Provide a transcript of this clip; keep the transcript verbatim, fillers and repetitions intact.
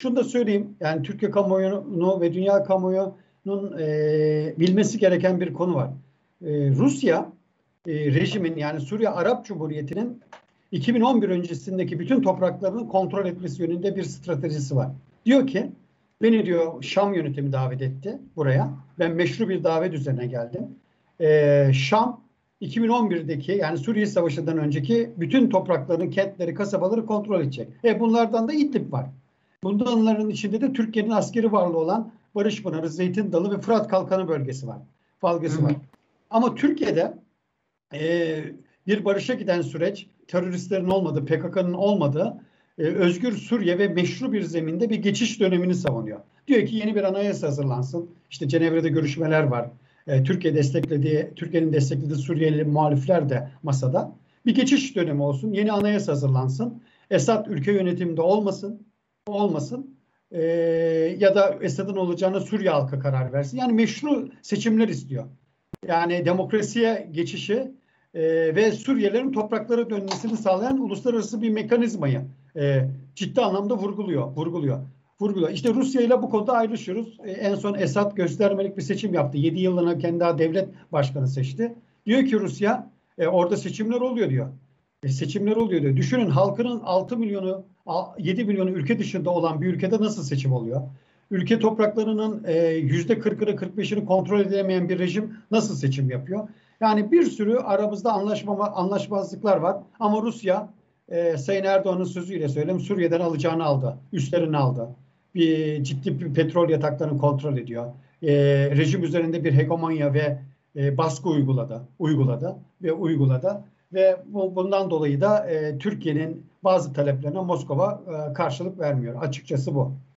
şunu da söyleyeyim. Yani Türkiye kamuoyunu ve dünya kamuoyunun e, bilmesi gereken bir konu var. E, Rusya e, rejimin yani Suriye Arap Cumhuriyeti'nin iki bin on bir öncesindeki bütün topraklarını kontrol etmesi yönünde bir stratejisi var. Diyor ki beni diyor Şam yönetimi davet etti buraya. Ben meşru bir davet üzerine geldim. E, Şam iki bin on birdeki yani Suriye Savaşı'ndan önceki bütün toprakların, kentleri, kasabaları kontrol edecek. E bunlardan da İdlib var. Bunların içinde de Türkiye'nin askeri varlığı olan Barış Pınarı, Zeytin Dalı ve Fırat Kalkanı bölgesi var. Hı Bölgesi var. hı. Ama Türkiye'de e, bir barışa giden süreç, teröristlerin olmadığı, P K K'nın olmadığı e, özgür Suriye ve meşru bir zeminde bir geçiş dönemini savunuyor. Diyor ki yeni bir anayasa hazırlansın. İşte Cenevre'de görüşmeler var. E, Türkiye desteklediği, Türkiye'nin desteklediği Suriyeli muhalifler de masada. Bir geçiş dönemi olsun, yeni anayasa hazırlansın. Esad ülke yönetiminde olmasın, olmasın. E, ya da Esad'ın olacağına Suriye halkı karar versin. Yani meşru seçimler istiyor. Yani demokrasiye geçişi e, ve Suriyelilerin topraklara dönmesini sağlayan uluslararası bir mekanizmayı e, ciddi anlamda vurguluyor, vurguluyor, vurguluyor. İşte Rusya ile bu konuda ayrışıyoruz. E, en son Esad göstermelik bir seçim yaptı. yedi yıllığına kendi daha devlet başkanı seçti. Diyor ki Rusya e, orada seçimler oluyor diyor. E, seçimler oluyor diyor. Düşünün halkının altı milyonu, yedi milyonu ülke dışında olan bir ülkede nasıl seçim oluyor? Ülke topraklarının yüzde kırkını kırk beşini kontrol edemeyen bir rejim nasıl seçim yapıyor? Yani bir sürü aramızda anlaşmama, anlaşmazlıklar var. Ama Rusya e, Sayın Erdoğan'ın sözüyle söyleyeyim Suriye'den alacağını aldı. Üstlerini aldı. Bir ciddi bir petrol yataklarını kontrol ediyor. E, rejim üzerinde bir hegemonya ve e, baskı uyguladı. Uyguladı ve uyguladı. Ve bu, bundan dolayı da e, Türkiye'nin bazı taleplerine Moskova e, karşılık vermiyor. Açıkçası bu.